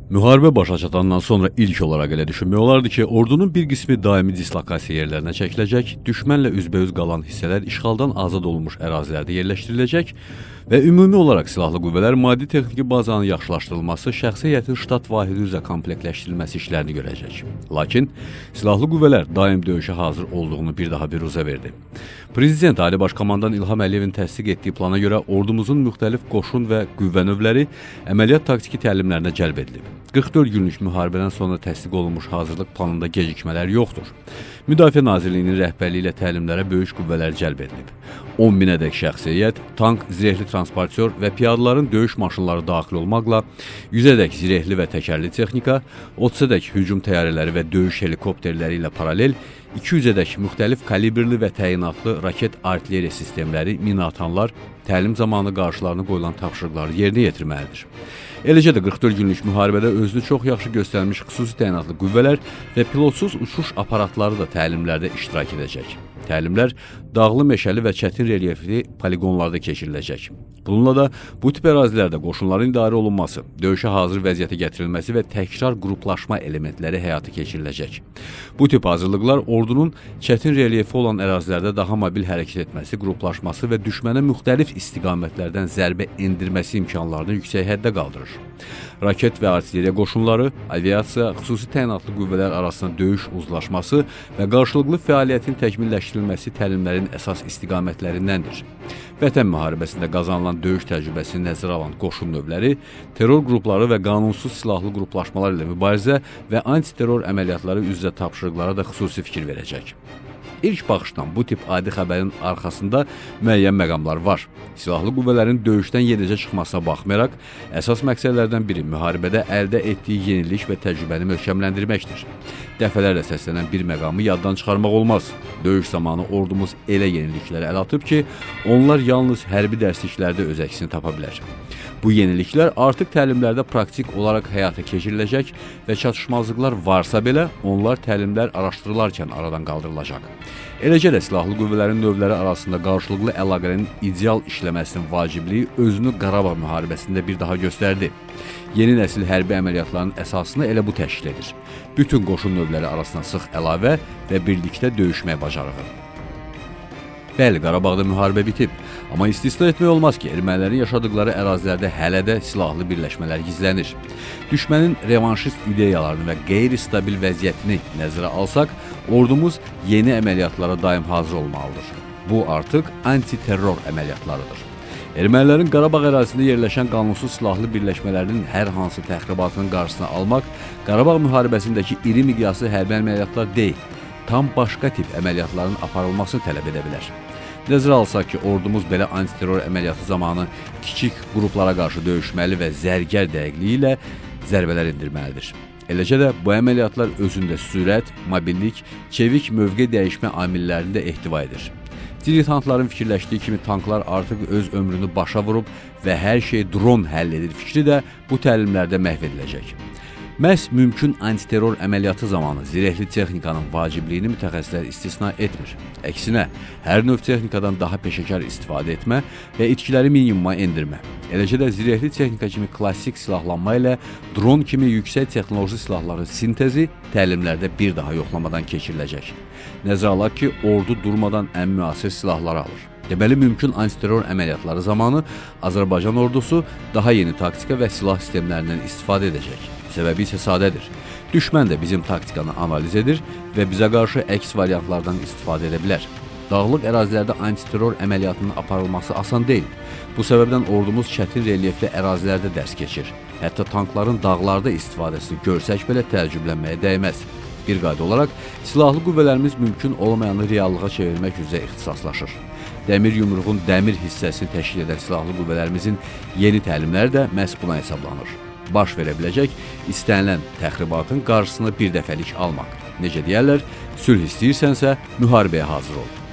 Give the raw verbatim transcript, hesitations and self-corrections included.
Müharibə başa çatandan sonra ilk olaraq elə düşünmək olardı ki, ordunun bir qismi daimi dislokasiya yerlərinə çəkiləcək, düşmənlə üzbəüz qalan hissələr işğaldan azad olunmuş ərazilərdə yerləşdiriləcək və ümumi olaraq silahlı qüvvələr maddi texniki bazanın yaxşılaşdırılması, şəxsi heyətin ştat vahidi üzrə komplektləşdirilməsi işlərini görəcək. Lakin silahlı qüvvələr daim döyüşə hazır olduğunu bir daha biruzə verdi. Prezident Ali Baş Komandan İlham Əliyevin təsdiq etdiyi plana görə ordumuzun müxtəlif qoşun və qüvvə növləri əməliyyat taktiki təlimlərinə cəlb edilib. qırx dörd günlük müharibədən sonra təsdiq olunmuş hazırlıq planında gecikmələr yoxdur. Müdafiə Nazirliyinin rəhbərliyi ilə təlimlərə böyük qüvvələr cəlb edilib. on minədək şəxsi heyət, tank, zirehli transportör və piyadaların döyüş maşınları daxil olmaqla yüzədək zirehli və təkərli texnika, otuzadək hücum təyyarələri və döyüş helikopterləri ilə paralel iki yüzədək müxtəlif kalibrli və təyinatlı raket artilleriya sistemləri, minatanlar təlim zamanı qarşılarına qoyulan tapşırıqları yerinə yetirməlidir. Eləcə də qırx dörd günlük müharibədə özünü çox yaxşı göstərmiş xüsusi təyinatlı qüvvələr və pilotsuz uçuş aparatları da təlimlərdə iştirak edəcək. Təlimlər dağlı, meşəli və çətin relyefli poligonlarda keçiriləcək. Bununla da bu tip ərazilərdə qoşunların idarə olunması, döyüşə hazır vəziyyətə gətirilməsi və təkrar qruplaşma elementləri həyata keçiriləcək. Bu tip hazırlıqlar ordunun çətin relyefi olan ərazilərdə daha mobil hərəkət etməsi, qruplaşması və düşmənə müxtəlif istiqamətlərdən zərbə endirməsi imkanlarını yüksək həddə qaldırır. Raket və artilleriya qoşunları, aviasiya, xüsusi təyinatlı qüvvələr arasında döyüş uzlaşması və qarşılıqlı fəaliyyətin təkmilləşdirilməsi təlimlərin əsas istiqamətlərindəndir. Vətən müharibəsində qazanılan döyüş təcrübəsini nəzərə alan qoşun növləri, terror qrupları və qanunsuz silahlı qruplaşmalar ilə mübarizə və antiterror əməliyyatları üzrə tapşırıqlara da xüsusi fikir verəcək. İlk baxışdan bu tip adi xəbərin arxasında müəyyən məqamlar var. Silahlı qüvvələrin döyüşdən yenicə çıxmasına baxmayaraq, əsas məqsədlərdən biri müharibədə əldə etdiyi yenilik və təcrübəni möhkəmləndirməkdir. Dəfələrlə səslənən bir məqamı yaddan çıxarmaq olmaz. Döyüş zamanı ordumuz elə yeniliklərə əl atıb ki, onlar yalnız hərbi dərsliklərdə öz əksini tapa bilər. Bu yeniliklər artıq təlimlərdə praktik olaraq həyata keçiriləcək və çatışmazlıqlar varsa belə, onlar təlimlər araşdırılarkən aradan qaldırılacaq. Eləcə də silahlı qüvvələrin növləri arasında qarşılıqlı əlaqənin ideal işləməsinin vacibliyi özünü Qarabağ müharibəsində bir daha göstərdi. Yeni nəsil hərbi əməliyyatların əsasını elə bu təşkil edir. Bütün qoşun növləri arasında sıx əlavə və birlikdə döyüşmək bacarığı. Bəli, Qarabağda müharibə bitib, amma istisna etmək olmaz ki, ermənilərin yaşadıkları ərazilərdə hələ də silahlı birləşmələr gizlənir. Düşmənin revanşist ideyalarını və qeyri-stabil vəziyyətini nəzərə alsaq, ordumuz yeni əməliyyatlara daim hazır olmalıdır. Bu artıq antiterror əməliyyatlarıdır. Ermənilərin Qarabağ ərazisində yerləşən qanunsuz silahlı birləşmələrinin hər hansı təxribatının qarşısını almaq, Qarabağ müharibəsindəki iri miqyaslı hərbi əməliyyatlar deyil, tam başqa tip əməliyyatların aparılmasını tələb edə bilər. Nəzərə alsaq ki, ordumuz belə antiterror əməliyyatı zamanı kiçik qruplara qarşı döyüşməli və zərgər dəqiqliyi ilə zərbələr endirməlidir. Eləcə də bu əməliyyatlar özündə sürət, mobillik, çevik mövqe dəyişmə amillərini də ehtiva edir. Diletantların fikirləşdiyi kimi tanklar artıq öz ömrünü başa vurub və hər şey dron həll edir fikri də bu təlimlərdə məhv ediləcək. Məhz mümkün antiterror əməliyyatı zamanı zirehli texnikanın vacibliyini mütəxəssislər istisna etmir. Əksinə, hər növ texnikadan daha peşəkar istifadə etmə və itkiləri minimuma endirmə. Eləcə də zirehli texnika kimi klassik silahlanma ilə dron kimi yüksək texnoloji silahların sintezi təlimlərdə bir daha yoxlamadan keçiriləcək. Nəzərə alaq ki, ordu durmadan ən müasir silahları alır. Deməli, mümkün antiterror əməliyyatları zamanı Azərbaycan ordusu daha yeni taktika və silah sistemlərindən istifadə edəcək. Səbəbi isə sadədir. Düşmən də bizim taktikanı analiz edir və bizə qarşı əks variantlardan istifadə edə bilər. Dağlıq ərazilərdə antiterror əməliyyatının aparılması asan deyil. Bu səbəbdən ordumuz çətin relyefli ərazilərdə dərs keçir. Hətta tankların dağlarda istifadəsini görsək belə təəccüblənməyə dəyməz. Bir qayda olaraq, silahlı qüvvələrimiz mümkün olmayanı reallığa çevirmək üzrə ixtisaslaşır. Dəmir yumruğun dəmir hissəsini təşkil edən silahlı qüvvələrimizin yeni təlimləri də məhz buna hesablanır. Baş verə biləcək istənilən təxribatın qarşısını bir dəfəlik almaq. Necə deyərlər, sülh istəyirsənsə müharibəyə hazır ol.